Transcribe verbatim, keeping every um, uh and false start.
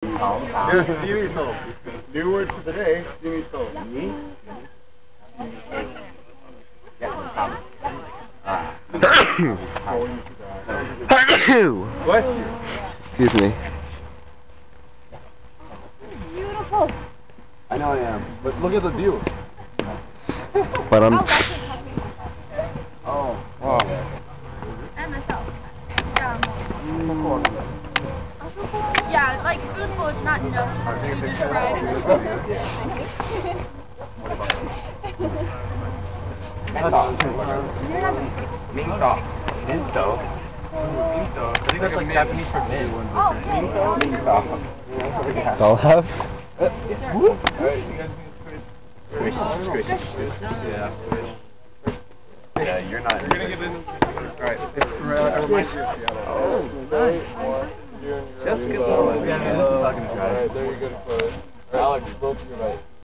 Yes, steamy soul. New word for the day, steamy soul. Me? Bless you. Excuse me. Beautiful. I know I am, but look at the view. But I'm. Oh. Oh. And myself. Yeah, Yeah, like beautiful is not enough. You just ride it. Minto. Minto. Minto. I think that's like Japanese for men. Oh, Minto. Minto. I'll have. Squish. Squish. Yeah. Yeah, you're not. You're gonna get in. Alright. Oh, nice. Just get one. Yeah, this is fucking dry. Alright, there you go. Alex, both of you right.